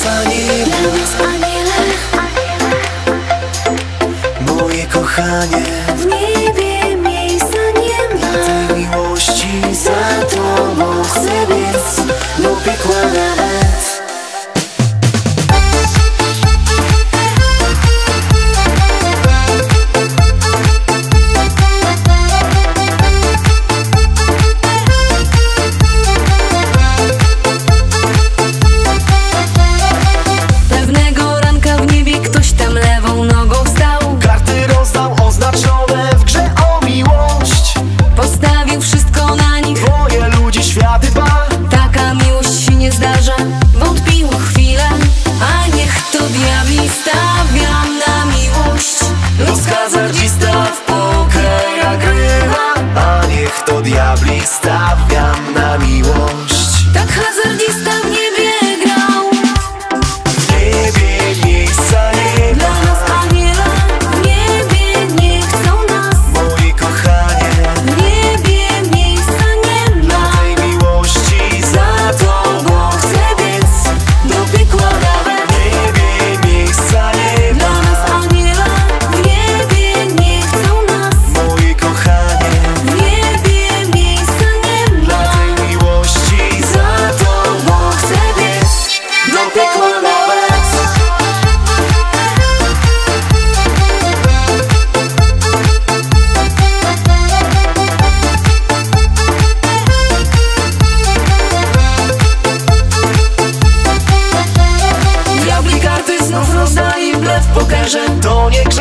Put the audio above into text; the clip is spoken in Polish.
aniele, dla nas aniele. moje kochanie. W niebie miejsca nie ma. Dla tej miłości za tobą chcę biec, do piekła nawet. Pewnego ranka w niebie ktoś tam lewą nogą stał. Karty rozdał oznaczone w grze o miłość. Postawił wszystko na nich. Dwoje ludzi, światy dwa. Taka miłość się nie zdarza. Wątpił chwilę, a niech to diabli. Stawiam na miłość. Los hazardzista w pokera grywa, a niech to diabli. Stawiam na miłość. Tak hazardzista w niebie grał. W niebie miejsca nie Dla ma. nas aniele, w niebie nie chcą nas. Moje kochanie, W niebie miejsca nie dla ma. tej miłości za tobą chcę biec, Do piekła nawet. w niebie miejsca nie Dla ma. nas aniele, w niebie nie chcą nas. Moje kochanie, W niebie miejsca nie dla ma. tej miłości za tobą chcę biec, do piekła nawet. Diabli karty znów rozdali wbrew pokerze. To nie